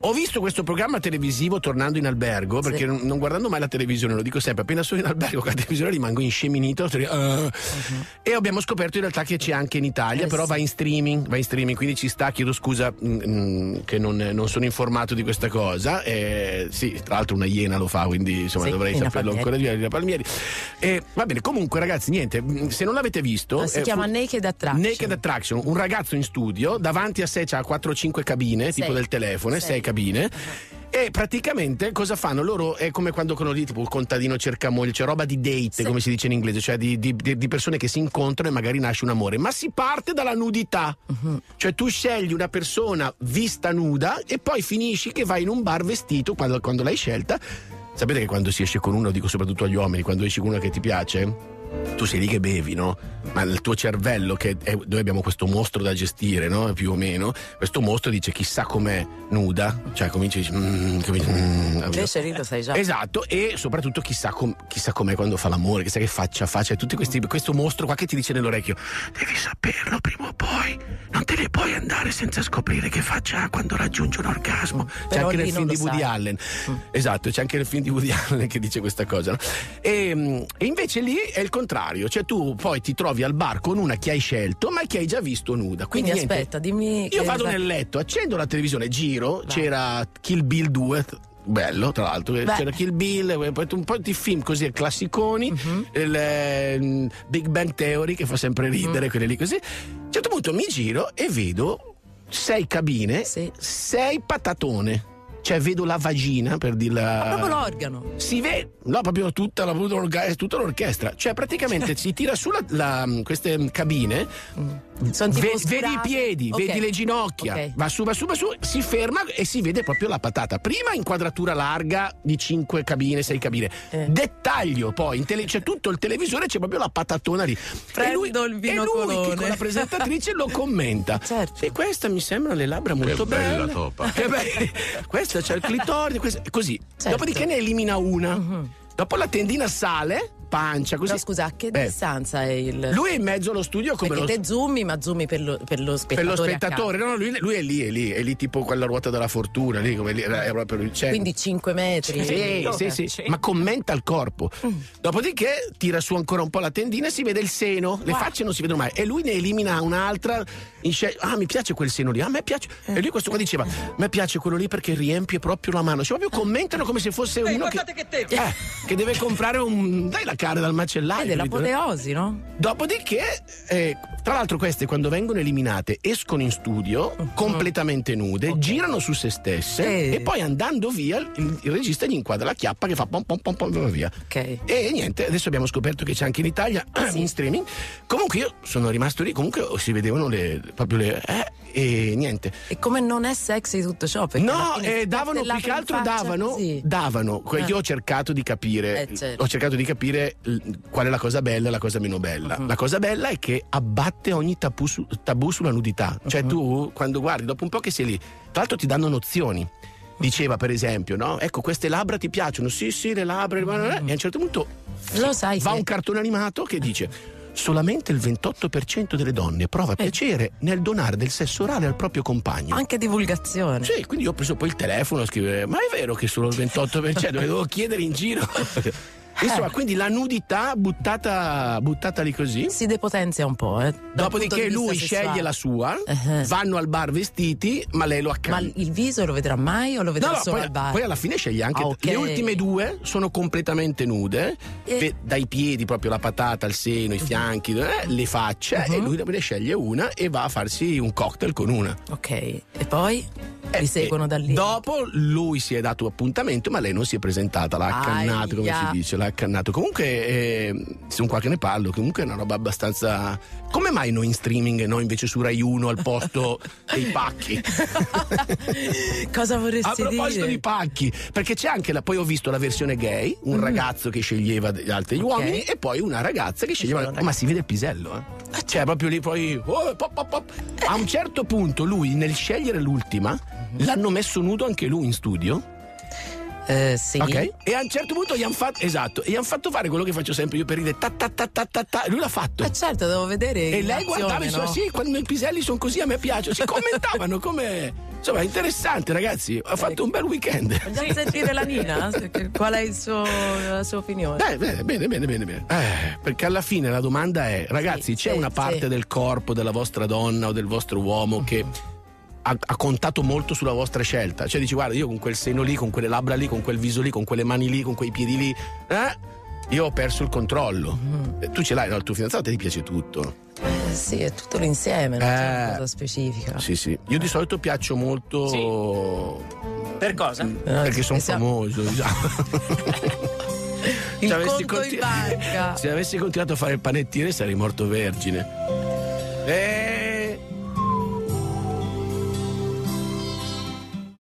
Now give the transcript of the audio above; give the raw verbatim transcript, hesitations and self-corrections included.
Ho visto questo programma televisivo tornando in albergo, perché sì. non, non guardando mai la televisione, lo dico sempre, appena sono in albergo con la televisione rimango insceminito, uh, uh-huh. e abbiamo scoperto in realtà che c'è anche in Italia, eh, però sì. va in streaming, va in streaming, quindi ci sta, chiedo scusa mh, che non, non sono informato di questa cosa, eh, sì, tra l'altro una iena lo fa, quindi insomma sì, dovrei saperlo ancora di Rina Palmieri. Eh, va bene, comunque ragazzi, niente, se non l'avete visto... Ah, si eh, chiama fu- Naked Attraction. Naked Attraction, un ragazzo in studio, davanti a sé c'ha quattro o cinque cabine, sei. tipo del telefono, sei cabine. E praticamente cosa fanno? Loro è come quando quello lì, tipo il contadino cerca moglie, cioè roba di date, sì. come si dice in inglese, cioè di, di, di persone che si incontrano e magari nasce un amore, ma si parte dalla nudità. Uh-huh. Cioè tu scegli una persona vista nuda e poi finisci che vai in un bar vestito quando, quando l'hai scelta. Sapete che quando si esce con uno, dico soprattutto agli uomini, quando esci con uno che ti piace, tu sei lì che bevi, no? Ma il tuo cervello, che è, noi abbiamo questo mostro da gestire, no? Più o meno, questo mostro dice chissà com'è nuda, cioè cominci a dire mm, mm, invece lì lo sai già. Esatto, e soprattutto chissà, com, chissà com'è quando fa l'amore, chissà che faccia faccia, tutti questi, questo mostro qua che ti dice nell'orecchio devi saperlo prima o poi, non te ne puoi andare senza scoprire che faccia ha quando raggiunge un orgasmo. Mm, c'è anche nel film di Woody sai. Allen mm. esatto, c'è anche nel film di Woody Allen che dice questa cosa, no? e, e invece lì è il contrario, cioè tu poi ti trovi al bar con una che hai scelto ma che hai già visto nuda, quindi, quindi niente, aspetta, dimmi io che vado va... nel letto, accendo la televisione, giro, Vai. c'era Kill Bill due, bello tra l'altro. Beh. C'era Kill Bill, poi un po' di film così classiconi, uh-huh. il eh, Big Bang Theory che fa sempre ridere, uh-huh. quelle lì così. A un certo punto mi giro e vedo sei cabine, sì. sei patatone. Cioè vedo la vagina, per dirla. Ma proprio l'organo. Si vede, no, proprio tutta, la, tutta l'orchestra. Cioè praticamente si tira su la, la, queste cabine, mm. ve, vedi i piedi, okay. vedi le ginocchia, okay. va su, va su, va su, si ferma e si vede proprio la patata. Prima inquadratura larga di cinque cabine, sei cabine. Eh. Dettaglio poi, in tele, c'è tutto il televisore, c'è proprio la patatona lì. Prendo e lui, il vino e lui colone. che con la presentatrice lo commenta. Certo. E questa mi sembra le labbra molto che bella belle. topa. Che bella. Questa c'è il clitoride, questo, così. Certo. Dopodiché ne elimina una. Uh-huh. Dopo la tendina sale, pancia, così. No, scusa, a che eh. distanza è il. Lui è in mezzo allo studio come Perché lo. te zoomi, ma zoomi per lo, per lo spettatore. Per lo spettatore, no, no, lui, lui è lì, è lì, è lì tipo quella ruota della fortuna, lì come lì, è proprio c'è. Quindi cinque metri. Sì, sì, sì, sì, ma commenta il corpo. Mm. Dopodiché tira su ancora un po' la tendina e si vede il seno. Le wow. facce non si vedono mai. E lui ne elimina un'altra. Scel- ah, mi piace quel seno lì. Ah, a me piace. Eh. E lui questo qua diceva: a me piace quello lì perché riempie proprio la mano. Cioè, proprio commentano come se fosse Ehi, uno che, che, te- eh, che deve comprare un. Dai la carne dal macellaio. È dell'apoteosi, no? Dopodiché, eh, tra l'altro, queste quando vengono eliminate escono in studio uh-huh. completamente nude, okay. girano su se stesse eh. e poi andando via il, il regista gli inquadra la chiappa che fa pom pom pom pom via. Okay. E niente, adesso abbiamo scoperto che c'è anche in Italia sì. in streaming. Comunque io sono rimasto lì, comunque si vedevano le proprio le eh, e niente. E come non è sexy tutto ciò? No, eh, davano più che altro davano, così. davano. Eh. Io ho cercato di capire, eh, certo. ho cercato di capire qual è la cosa bella e la cosa meno bella. Uh-huh. La cosa bella è che abbatte ogni tabù, su, tabù sulla nudità. Cioè uh-huh. tu quando guardi, dopo un po' che sei lì, tra l'altro ti danno nozioni. Diceva per esempio, no? Ecco, queste labbra ti piacciono? Sì, sì, le labbra. Uh-huh. E a un certo punto lo sai, va che... un cartone animato che dice: solamente il ventotto per cento delle donne prova eh. piacere nel donare del sesso orale al proprio compagno. Anche divulgazione. Sì, quindi io ho preso poi il telefono a scrivere: ma è vero che solo il ventotto per cento? Devo chiedere in giro. Insomma, quindi la nudità buttata, buttata lì così si depotenzia un po', eh. Dopodiché lui sceglie la sua, uh-huh. vanno al bar vestiti, ma lei lo accanto. Ma il viso lo vedrà mai o lo vedrà no, no, solo poi, al bar? Poi alla fine sceglie anche. Ah, okay. Le ultime due sono completamente nude, e... dai piedi proprio la patata, il seno, i fianchi, eh, le facce, uh-huh. e lui ne sceglie una e va a farsi un cocktail con una. Ok, e poi? Eh, li seguono da lì. Dopo lui si è dato appuntamento, ma lei non si è presentata, l'ha accannato, come si dice, l'ha accannato. Comunque, eh, sono qua che ne parlo, comunque è una roba abbastanza. Come mai noi in streaming e noi invece su Rai uno al posto dei pacchi? Cosa vorresti dire? A proposito dire? di pacchi, perché c'è anche la, poi ho visto la versione gay, un mm. ragazzo che sceglieva gli altri okay. uomini e poi una ragazza che sceglieva. Oh, ma si vede il pisello, eh? Cioè proprio lì poi oh, pop, pop, pop. A un certo punto lui nel scegliere l'ultima mm-hmm. l'hanno messo nudo anche lui in studio. Uh, sì. Ok. E a un certo punto gli hanno fatto esatto, e gli hanno fatto fare quello che faccio sempre io per ridere, ta ta ta ta ta ta. Lui l'ha fatto. Eh certo, devo vedere. E lei guardava e diceva: no? sì, quando i piselli sono così a me piace. Si commentavano come Insomma, interessante, ragazzi. Ha fatto un bel weekend. Vogliamo sentire la Nina? Qual è il suo, la sua opinione? Eh, bene, bene, bene, bene, bene. Eh, perché alla fine la domanda è, ragazzi, sì, c'è sì, una parte sì. del corpo della vostra donna o del vostro uomo uh-huh. che ha, ha contato molto sulla vostra scelta? Cioè dici, guarda, io con quel seno lì, con quelle labbra lì, con quel viso lì, con quelle mani lì, con quei piedi lì, eh, io ho perso il controllo. Uh-huh. Tu ce l'hai, no? Il tuo fidanzato, ti piace tutto. Eh, sì, è tutto l'insieme, non c'è una Eh, cosa specifica. Sì, sì. Io di solito piaccio molto. Sì. Per cosa? Mm, Perché sono siamo- famoso, diciamo. Il Se avessi conto in banca. Se avessi continuato a fare il panettiere sarei morto vergine. Eh,